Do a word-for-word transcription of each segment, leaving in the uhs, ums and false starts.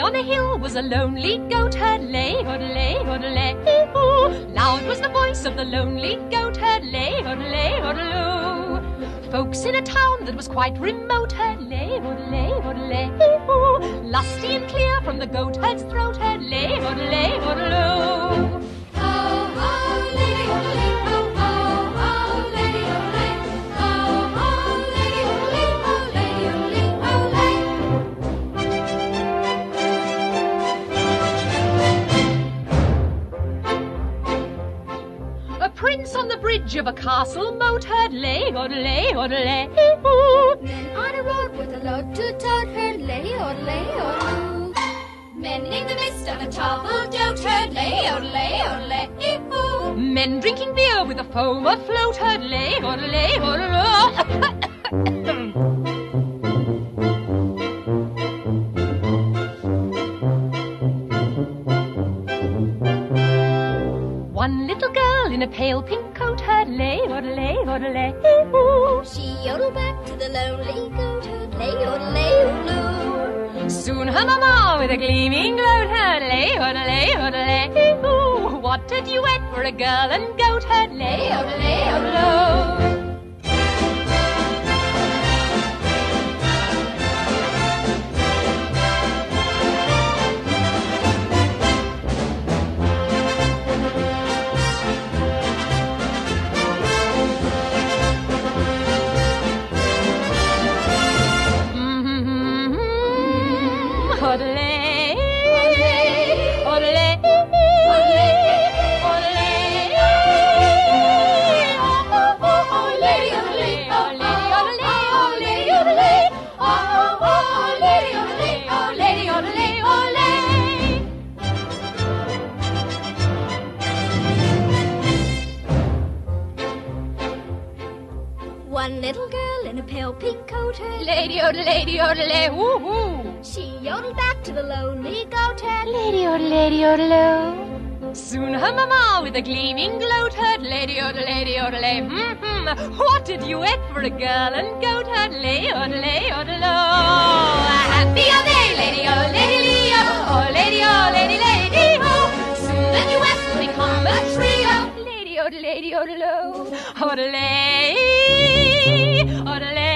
on a hill was a lonely goat herd, lay, odelay, odelay, oo. Loud was the voice of the lonely goat herd, lay, odelay, odeloo. Folks in a town that was quite remote, herd, lay, odelay, odelay, oo. Lusty and clear from the goat herd's throat, herd, lay, odelay, odeloo. Prince on the bridge of a castle moat heard lay, odelay, odelay, oo. Men on a road with a load to tote heard lay, odelay, odoo. Men in the midst of a table d'oat heard lay, odelay, odelay, oo. Men drinking beer with a foam afloat heard lay, odelay, odelay. One little girl in a pale pink coat heard lay, odelay, odelay, oo. She yodeled back to the lonely goat herd, lay, odelay, odeloo. Soon her mama with a gleaming gloat heard lay, odelay, odelay, oo. What a duet for a girl and goat heard lay, odelay, odeloo. One little girl in a pale pink coat heard lady, odelay, lady, odelay, woo-hoo. She yodeled back to the lonely goat herd, lady, odelay, lady, odelay. Soon her mama with a gleaming gloat heard lady, odelay, lady, odelay, hmm-hmm. What a duet for a girl and goat heard lay, odelay, odelay. Happy all day, lady, oh, lady, leo, oh, lady, oh, lady, lady, ho. Soon the duet will become a trio, lady, odelay, lady, odelay, odelay, odelay.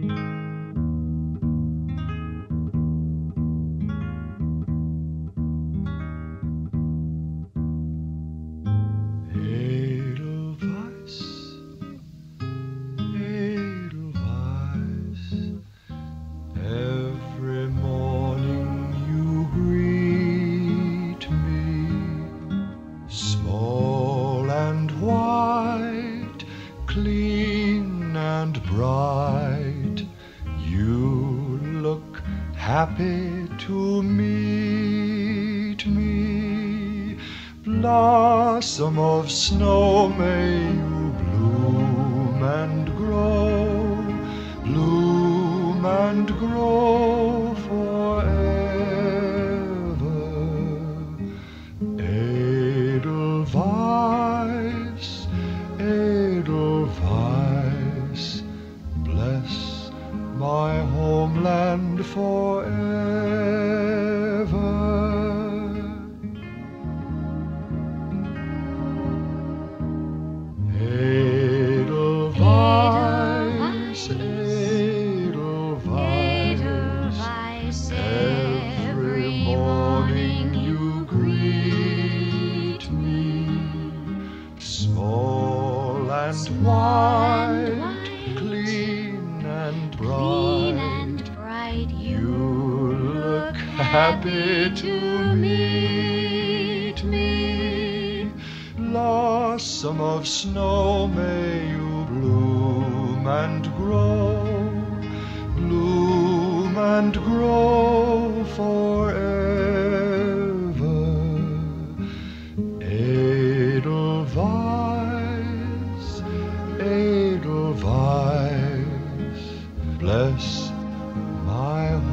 Clean and bright, you look happy to meet me. Blossom of snow, may you bloom and grow, bloom and grow forever. Edelweiss, Edelweiss, bless my homeland forever. Edelweiss, Edelweiss, every morning you greet me, small and white, clean and bright, you look happy to meet me. Blossom of snow, may you bloom and grow, bloom and grow forever. Edelweiss, Edelweiss, bless my